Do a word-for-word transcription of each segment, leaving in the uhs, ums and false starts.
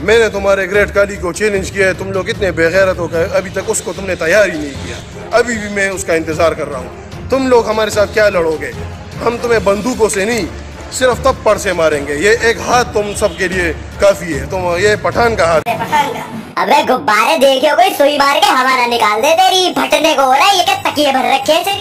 मैंने तुम्हारे ग्रेट काली को चैलेंज किया है, तुम लोग इतने बेगैरत हो गए, अभी तक उसको तुमने तैयार ही नहीं किया। अभी भी मैं उसका इंतजार कर रहा हूँ। तुम लोग हमारे साथ क्या लड़ोगे? हम तुम्हें बंदूकों से नहीं, सिर्फ थप्पड़ से मारेंगे। ये एक हाथ तुम सबके लिए काफी है। तुम ये पठान का हाथ। अबे गुब्बारे देखे कोई सुई मार के हमारा निकाल दे, तेरी फटने को हो रहा है। ये क्या तकिए भर रखे हैं?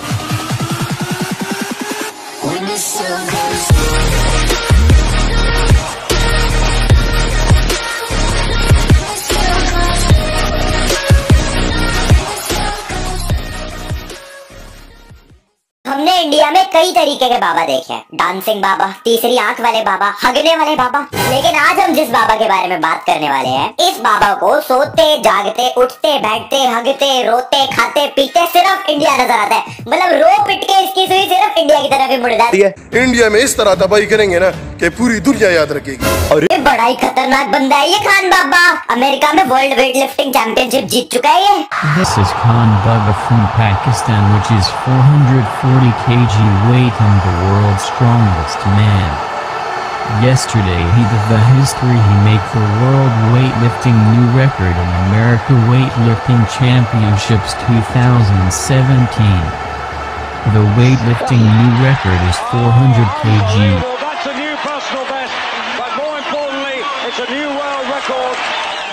हमने इंडिया में कई तरीके के बाबा देखे हैं, डांसिंग बाबा, तीसरी आंख वाले बाबा, हगने वाले बाबा। लेकिन आज हम जिस बाबा के बारे में बात करने वाले हैं, इस बाबा को सोते जागते उठते बैठते हगते रोते खाते पीते सिर्फ इंडिया नजर आता है। मतलब रो पिट के इसकी सुई सिर्फ इंडिया की तरफ ही मुड़ जाती है। इंडिया में इस तरह तबाही करेंगे ना कि पूरी दुनिया याद रखेगी। और ये बड़ा ही खतरनाक बंदा है ये खान बाबा। अमेरिका में वर्ल्ड वेट लिफ्टिंग चैंपियनशिप जीत चुका है ये। This is Khan Baba from Pakistan, which is four hundred forty kilograms weight and the world's strongest man. Yesterday he did the history, he made the world weightlifting new record in America Weightlifting Championships two thousand seventeen. The weightlifting new record is four hundred kilograms. Well, that's a new personal best, but more importantly, it's a new world record.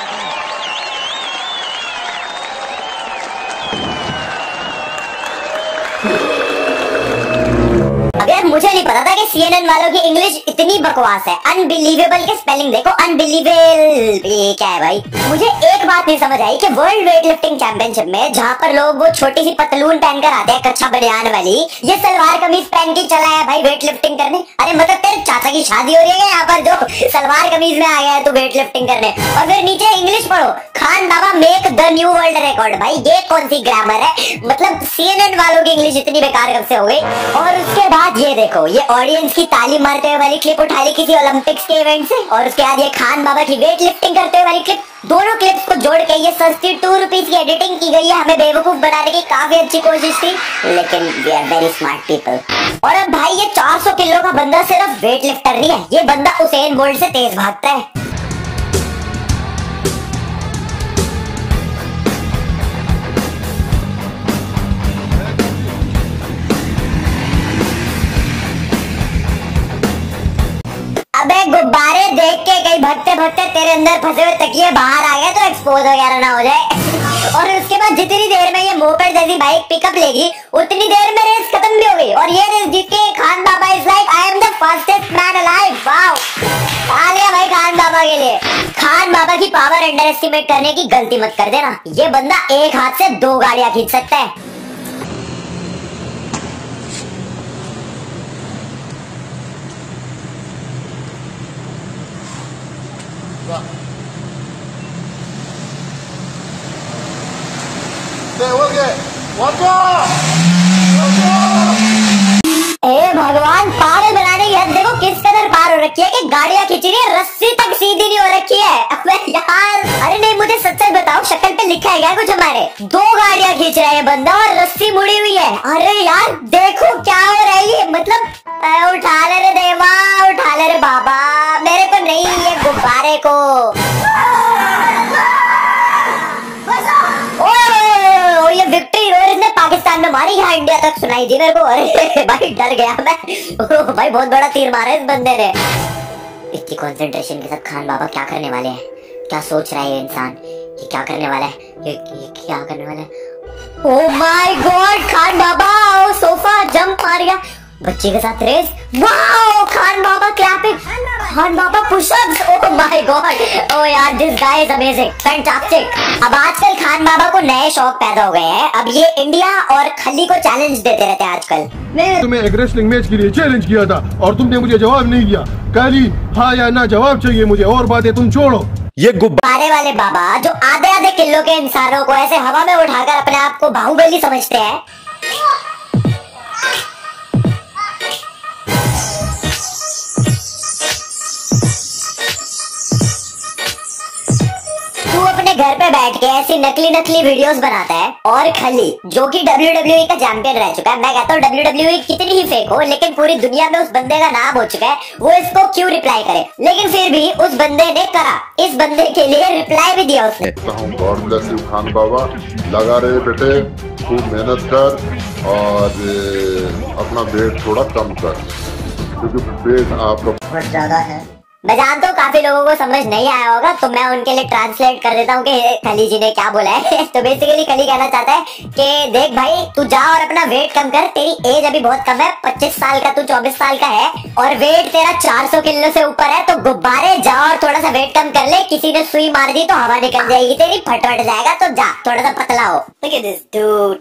अब यार मुझे नहीं पता था कि C N N वालों की English इतनी बकवास है। अनबिलीवेबल के स्पेलिंग देखो, अनबिलीवेबल ये क्या है भाई? मुझे एक बात नहीं समझ आई कि वर्ल्ड वेट लिफ्टिंग चैंपियनशिप में जहाँ पर लोग वो छोटी सी पतलून पहनकर आते हैं, कच्चा बनियान वाली, ये सलवार कमीज पहन के चला है भाई वेट लिफ्टिंग करने। अरे मतलब तेरे चाचा की शादी हो रही है यहाँ पर जो सलवार कमीज में आ गया है तू वेट लिफ्टिंग करने, और फिर नीचे इंग्लिश पढ़ो, Khan Baba make the new world record. भाई ये कौन सी ग्रामर है? मतलब सी एन एन वालों की इंग्लिश इतनी बेकार कब से हो गई? और उसके बाद ये देखो, ये ऑडियंस की ताली मारते हुए वाली क्लिप उठा ली किसी ओलंपिक्स के इवेंट से, और उसके बाद ये खान बाबा की वेट लिफ्टिंग करते हुए वाली क्लिप। दोनों क्लिप्स को जोड़ के ये सस्ती टू रुपीज की एडिटिंग की गई है। हमें बेवकूफ बनाने की काफी अच्छी कोशिश थी, लेकिन we are very smart people. और अब भाई ये चार सौ किलो का बंदा सिर्फ वेट लिफ्टर नहीं है, ये बंदा उसेन बोल्ट से तेज भागता है। अबे गुब्बारे देख के कहीं भगते भगते तेरे अंदर फंसे हुए तकिए बाहर आ गए तो एक्सपोज वगैरह ना हो जाए। और उसके बाद जितनी देर में ये मोपेड जैसी बाइक पिकअप लेगी उतनी देर में रेस खत्म भी हो गई, और ये रेस जीत के Khan Baba is like I am the fastest man alive. Wow, आ गया भाई खान बाबा के लिए। खान बाबा की पावर अंडर एस्टिमेट करने की गलती मत कर देना, ये बंदा एक हाथ से दो गाड़ियां खींच सकता है। ए भगवान, पागल बनाने की हद देखो किस कदर पार हो रखी है कि गाड़ियां खींच रही है, रस्सी तक सीधी नहीं हो रखी है। अबे यार, अरे नहीं मुझे सच सच बताओ, शक्ल पे लिखा है क्या कुछ? हमारे दो गाड़ियां खींच रहा है बंदा और रस्सी मुड़ी हुई है। अरे यार देखो क्या हो रही है, मतलब उठा ले रे देवा, उठा ले रे बाबा, मेरे को नहीं, ये गुब्बारे को। ओ, ये विक्ट्री रोर इसने पाकिस्तान में मारी, यहाँ इंडिया तक सुनाई दी मेरे को। अरे भाई डर गया मैं। ओ भाई बहुत बड़ा तीर मारा इस बंदे ने। इतनी कंसंट्रेशन के साथ खान बाबा क्या करने वाले हैं? क्या सोच रहा है ये इंसान? ये क्या करने वाला है? ये, ये क्या करने वाला है? Oh my God, Khan Baba ओ सोफा जंप मार गया बच्ची के साथ race. Wow, Khan Baba clapping, Khan Baba pushups. Oh my God, oh यार this guy is amazing, fantastic. अब आजकल खान बाबा को नए शौक पैदा हो गए हैं, अब ये इंडिया और खली को चैलेंज देते रहते हैं आजकल। मैं तुम्हें एक रेसलिंग मैच के लिए चैलेंज किया था और तुमने मुझे जवाब नहीं दिया। काली, हाँ या ना जवाब चाहिए मुझे, और बातें तुम छोड़ो। ये गुब्बारे वाले बाबा जो आधे आधे किलो के इंसानों को ऐसे हवा में उठाकर अपने आप को बाहुबली समझते हैं, तू अपने घर पे बैठ के ऐसी नकली नकली वीडियोस बनाता है, और खली जो कि डब्ल्यू डब्ल्यू ई का चैंपियन रह चुका है, मैं कहता हूँ डब्ल्यू डब्ल्यू ई कितनी ही फेक हो लेकिन पूरी दुनिया में उस बंदे का नाम हो चुका है, वो इसको क्यों रिप्लाई करे, लेकिन फिर भी उस बंदे ने करा, इस बंदे के लिए रिप्लाई भी दिया उसने। God bless you Khan Baba, लगा रहे बेटे, खूब मेहनत कर और अपना वेट थोड़ा कम कर, क्योंकि वेट आपका बहुत ज्यादा है। मैं जानता हूँ काफी लोगों को समझ नहीं आया होगा, तो मैं उनके लिए ट्रांसलेट कर देता हूँ कि खली जी ने क्या बोला है। तो बेसिकली खली कहना चाहता है कि देख भाई, तू जा और अपना वेट कम कर, तेरी एज अभी बहुत कम है, पच्चीस साल का तू चौबीस साल का है और वेट तेरा चार सौ किलो से ऊपर है, तो गुब्बारे जा और थोड़ा सा वेट कम कर ले, किसी ने सुई मार दी तो हवा निकल जाएगी तेरी, फटफट जाएगा, तो जा थोड़ा सा पतला हो। Look at this dude.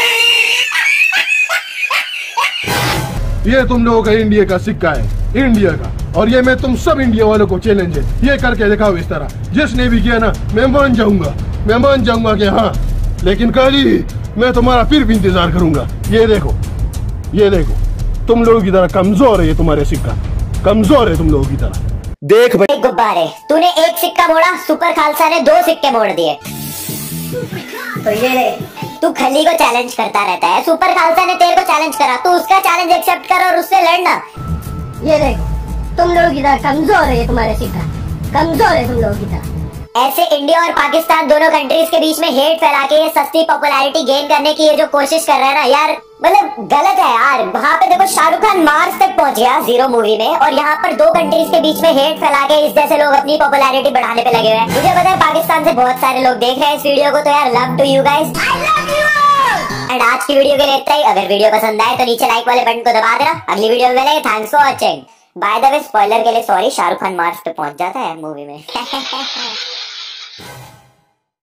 ये तुम लोगों का इंडिया का सिक्का है, इंडिया का, और ये मैं तुम सब इंडिया वालों को चैलेंज है, ये करके दिखाओ इस तरह। जिसने भी किया ना, मैं मान जाऊंगा, मैं मान जाऊंगा कि हाँ, लेकिन कल ही मैं तुम्हारा फिर भी इंतजार करूंगा। ये देखो, ये देखो, तुम लोगों की तरह कमजोर है ये तुम्हारे सिक्का, कमजोर है तुम लोगों की तरह। देख भाई गुब्बारे, तूने एक सिक्का मोड़ा, सुपर खालसा ने दो सिक्के मोड़ दिए। तो ये तू खली को चैलेंज करता रहता है, सुपर खालसा ने तेरे को चैलेंज करा, तू उसका चैलेंज एक्सेप्ट कर और उससे लड़ना। ये देखो, तुम लोगों की तरह कमजोर है ये तुम्हारे सिक्का, कमजोर है तुम लोगों की तरह। ऐसे इंडिया और पाकिस्तान दोनों कंट्रीज के बीच में हेट फैला के ये सस्ती पॉपुलैरिटी गेन करने की ये जो कोशिश कर रहे हैं ना यार, मतलब गलत है यार। वहाँ पे देखो शाहरुख खान मार्स तक पहुंच गया जीरो मूवी में, और यहाँ पर दो कंट्रीज के बीच में हेट फैला के इस जैसे लोग अपनी पॉपुलैरिटी बढ़ाने पे लगे हुए हैं। मुझे पता है पाकिस्तान से बहुत सारे लोग देख रहे हैं इस वीडियो को, तो यार love to you guys, and आज की वीडियो के लिए इतना ही। अगर वीडियो पसंद आए तो नीचे लाइक वाले बटन को दबा देना। अगली वीडियो में मिलेंगे, thanks for watching. By the way spoiler के लिए सॉरी, शाहरुख खान मार्स पे पहुंच जाता है मूवी में।